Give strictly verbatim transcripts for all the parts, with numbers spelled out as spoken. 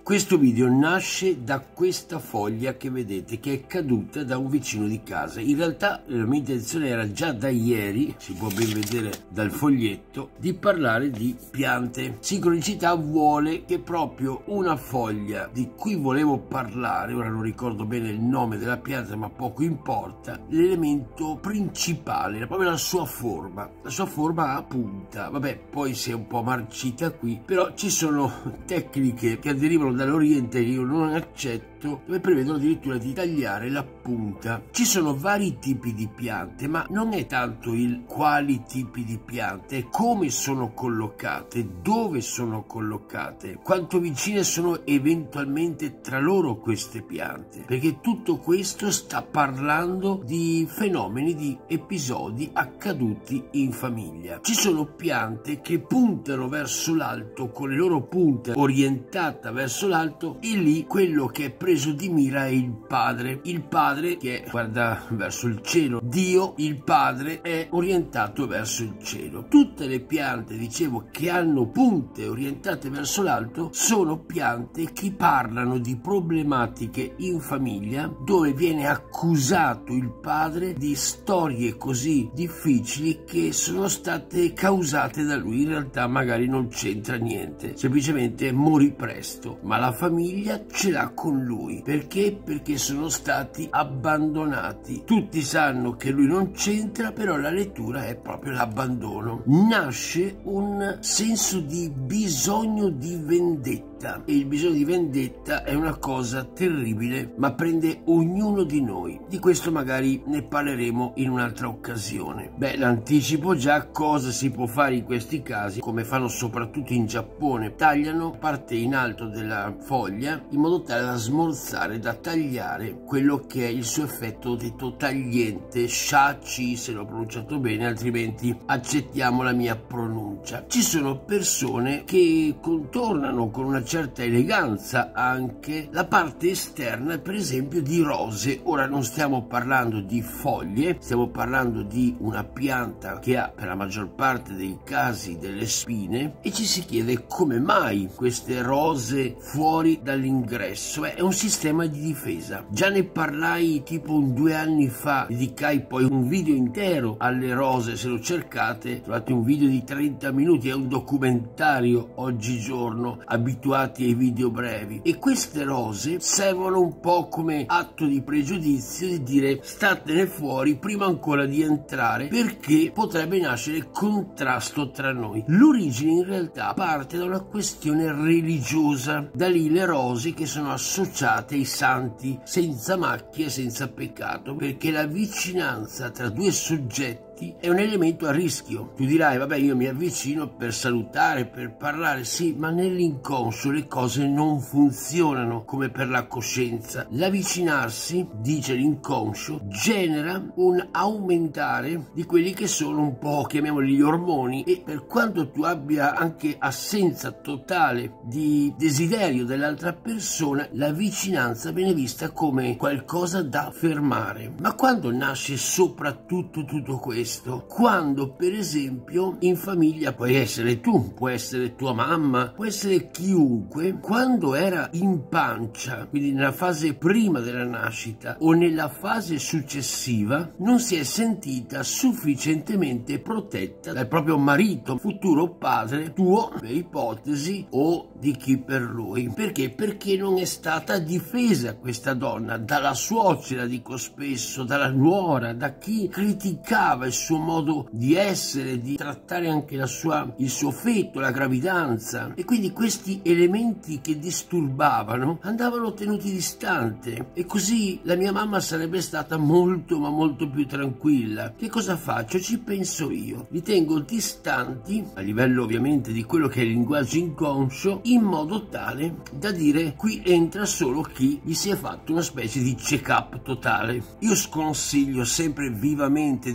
Questo video nasce da questa foglia che vedete, che è caduta da un vicino di casa. In realtà la mia intenzione era già da ieri, si può ben vedere dal foglietto, di parlare di piante. Sincronicità vuole che proprio una foglia di cui volevo parlare, ora non ricordo bene il nome della pianta ma poco importa, l'elemento principale, proprio la sua forma. La sua forma a punta, vabbè, poi si è un po' marcita qui, però ci sono tecniche che derivano dall'Oriente che io non accetto, dove prevedono addirittura di tagliare la punta. Ci sono vari tipi di piante, ma non è tanto il quali tipi di piante, è come sono collocate, dove sono collocate, quanto vicine sono eventualmente tra loro queste piante, perché tutto questo sta parlando di fenomeni, di episodi accaduti in famiglia. Ci sono piante che puntano verso l'alto con le loro punte orientate verso l'alto, e lì quello che è preso di mira è il padre. Il padre che guarda verso il cielo, Dio, il padre, è orientato verso il cielo. Tutte le piante, dicevo, che hanno punte orientate verso l'alto sono piante che parlano di problematiche in famiglia, dove viene accusato il padre di storie così difficili che sono state causate da lui. In realtà magari non c'entra niente, semplicemente morì presto, ma la famiglia ce l'ha con lui. Perché? Perché sono stati abbandonati. Tutti sanno che lui non c'entra, però la lettura è proprio l'abbandono. Nasce un senso di bisogno di vendetta, e il bisogno di vendetta è una cosa terribile, ma prende ognuno di noi. Di questo magari ne parleremo in un'altra occasione. Beh, l'anticipo già cosa si può fare in questi casi, come fanno soprattutto in Giappone: tagliano parte in alto della foglia in modo tale da smorzare, da tagliare quello che è il suo effetto detto tagliente, shachi se l'ho pronunciato bene, altrimenti accettiamo la mia pronuncia. Ci sono persone che contornano con una certa eleganza anche la parte esterna, per esempio di rose. Ora non stiamo parlando di foglie, stiamo parlando di una pianta che ha per la maggior parte dei casi delle spine, e ci si chiede come mai queste rose fuori dall'ingresso. È un sistema di difesa. Già ne parlai tipo un due anni fa, dedicai poi un video intero alle rose. Se lo cercate trovate un video di trenta minuti, è un documentario oggigiorno, abituati ai video brevi. E queste rose servono un po' come atto di pregiudizio, di dire statene fuori prima ancora di entrare, perché potrebbe nascere contrasto tra noi. L'origine in realtà parte da una questione religiosa, da lì le rose che sono associate ai santi senza macchie, senza peccato, perché la vicinanza tra due soggetti è un elemento a rischio. Tu dirai vabbè, io mi avvicino per salutare, per parlare, sì, ma nell'inconscio le cose non funzionano come per la coscienza. L'avvicinarsi, dice l'inconscio, genera un aumentare di quelli che sono un po', chiamiamoli, gli ormoni, e per quanto tu abbia anche assenza totale di desiderio dell'altra persona, la vicinanza viene vista come qualcosa da fermare. Ma quando nasce soprattutto tutto questo? Quando per esempio in famiglia puoi essere tu, può essere tua mamma, può essere chiunque, quando era in pancia, quindi nella fase prima della nascita o nella fase successiva, non si è sentita sufficientemente protetta dal proprio marito, futuro padre tuo, per ipotesi, o di chi per lui. Perché? Perché non è stata difesa questa donna dalla suocera, dico spesso, dalla nuora, da chi criticava il suo modo di essere, di trattare anche la sua, il suo feto, la gravidanza. E quindi questi elementi che disturbavano andavano tenuti distante, e così la mia mamma sarebbe stata molto ma molto più tranquilla. Che cosa faccio? Ci penso io, li tengo distanti a livello ovviamente di quello che è il linguaggio inconscio, in modo tale da dire qui entra solo chi gli si è fatto una specie di check-up totale. Io sconsiglio sempre vivamente di mettere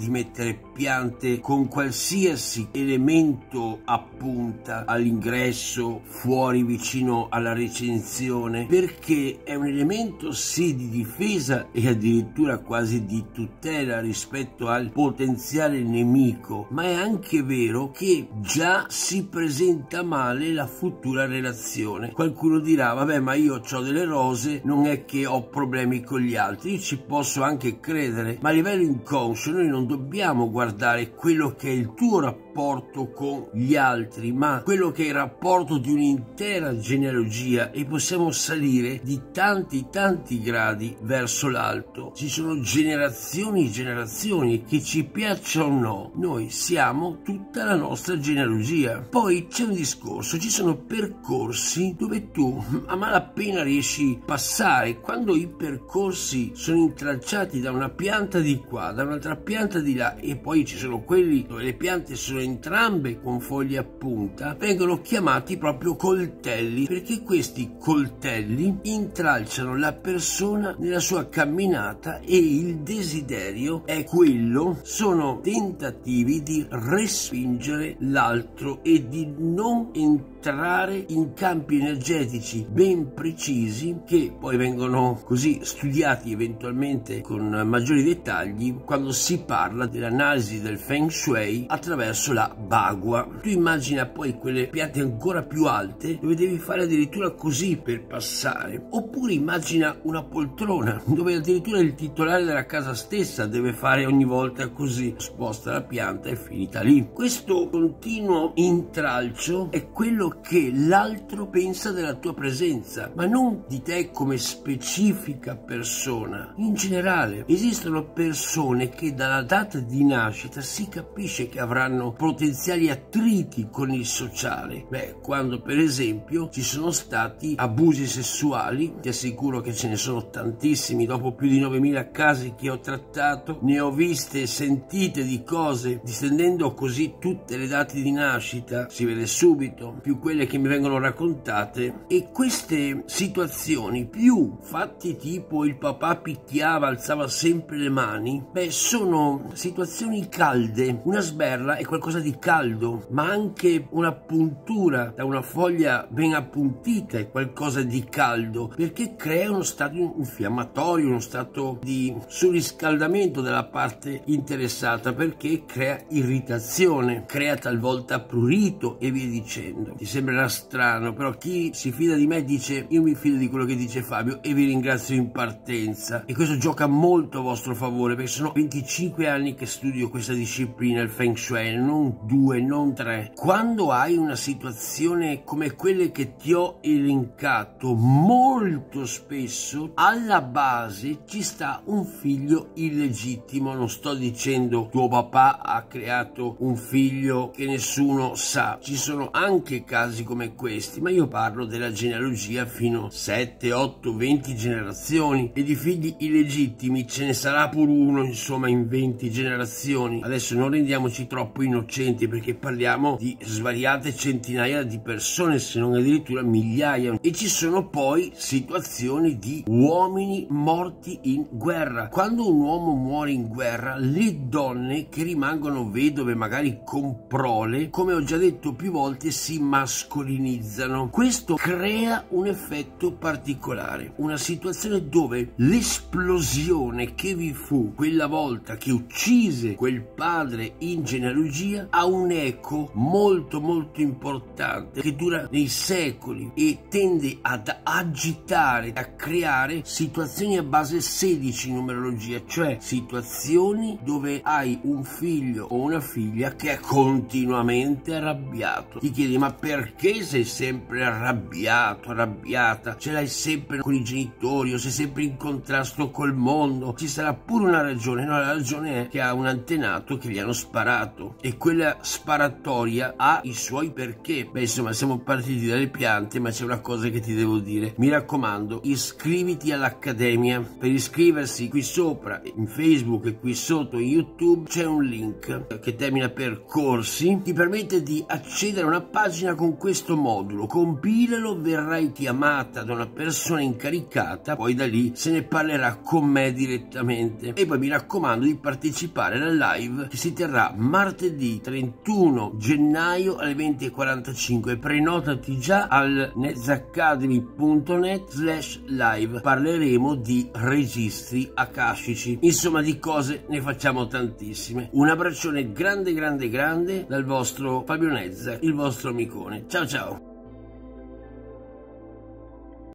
le piante con qualsiasi elemento a punta all'ingresso, fuori, vicino alla recinzione, perché è un elemento sì di difesa e addirittura quasi di tutela rispetto al potenziale nemico, ma è anche vero che già si presenta male la futura relazione. Qualcuno dirà: vabbè, ma io ho delle rose, non è che ho problemi con gli altri. Io ci posso anche credere, ma a livello inconscio noi non dobbiamo guardare quello che è il tuo rapporto con gli altri, ma quello che è il rapporto di un'intera genealogia, e possiamo salire di tanti tanti gradi verso l'alto. Ci sono generazioni e generazioni, che ci piaccia o no, noi siamo tutta la nostra genealogia. Poi c'è un discorso, ci sono percorsi dove tu a malapena riesci a passare. Quando i percorsi sono intralciati da una pianta di qua, da un'altra pianta di là, e poi ci sono quelli dove le piante sono entrambe con foglie a punta, vengono chiamati proprio coltelli, perché questi coltelli intralciano la persona nella sua camminata, e il desiderio è quello, sono tentativi di respingere l'altro e di non entrare in campi energetici ben precisi, che poi vengono così studiati eventualmente con maggiori dettagli quando si parla dell'analisi del Feng Shui attraverso la Bagua. Tu immagina poi quelle piante ancora più alte dove devi fare addirittura così per passare, oppure immagina una poltrona dove addirittura il titolare della casa stessa deve fare ogni volta così, sposta la pianta e è finita lì. Questo continuo intralcio è quello che l'altro pensa della tua presenza, ma non di te come specifica persona. In generale esistono persone che dalla data di nascita si capisce che avranno potenziali attriti con il sociale. Beh, quando per esempio ci sono stati abusi sessuali, ti assicuro che ce ne sono tantissimi, dopo più di novemila casi che ho trattato, ne ho viste e sentite di cose, distendendo così tutte le date di nascita, si vede subito, più quelle che mi vengono raccontate. E queste situazioni, più fatti tipo il papà picchiava, alzava sempre le mani, beh, sono situazioni calde. Una sberla è qualcosa di caldo, ma anche una puntura da una foglia ben appuntita è qualcosa di caldo, perché crea uno stato infiammatorio, uno stato di surriscaldamento della parte interessata, perché crea irritazione, crea talvolta prurito e via dicendo. Ti sembrerà strano, però chi si fida di me dice: io mi fido di quello che dice Fabio e vi ringrazio in partenza. E questo gioca molto a vostro favore, perché sono venticinque anni che studio questa disciplina, il Feng Shui, non due, non tre. Quando hai una situazione come quelle che ti ho elencato, molto spesso alla base ci sta un figlio illegittimo. Non sto dicendo tuo papà ha creato un figlio che nessuno sa, ci sono anche casi come questi, ma io parlo della genealogia fino a sette, otto, venti generazioni, e di figli illegittimi ce ne sarà pure uno, insomma, in venti generazioni. Adesso non rendiamoci troppo innocenti, perché parliamo di svariate centinaia di persone, se non addirittura migliaia. E ci sono poi situazioni di uomini morti in guerra. Quando un uomo muore in guerra, le donne che rimangono vedove, magari con prole, come ho già detto più volte, si mascolinizzano. Questo crea un effetto particolare, una situazione dove l'esplosione che vi fu quella volta che uccise quel padre in genealogia ha un eco molto molto importante che dura nei secoli e tende ad agitare, a creare situazioni a base sedici in numerologia, cioè situazioni dove hai un figlio o una figlia che è continuamente arrabbiato. Ti chiedi: ma perché sei sempre arrabbiato, arrabbiata? Ce l'hai sempre con i genitori, o sei sempre in contrasto col mondo? Ci sarà pure una ragione. No, la ragione è che ha un antenato che gli hanno sparato, e quella sparatoria ha i suoi perché. Beh, insomma, siamo partiti dalle piante, ma c'è una cosa che ti devo dire. Mi raccomando, iscriviti all'Accademia. Per iscriversi, qui sopra in Facebook e qui sotto in YouTube c'è un link che termina per corsi, ti permette di accedere a una pagina con con questo modulo, compilalo, verrai chiamata da una persona incaricata, poi da lì se ne parlerà con me direttamente. E poi mi raccomando di partecipare alla live che si terrà martedì trentuno gennaio alle venti e quarantacinque. Prenotati già al netzacademy punto net slash live. Parleremo di registri akashici, insomma di cose ne facciamo tantissime. Un abbraccione grande grande grande dal vostro Fabio Nezza, il vostro amicone. Ciao ciao.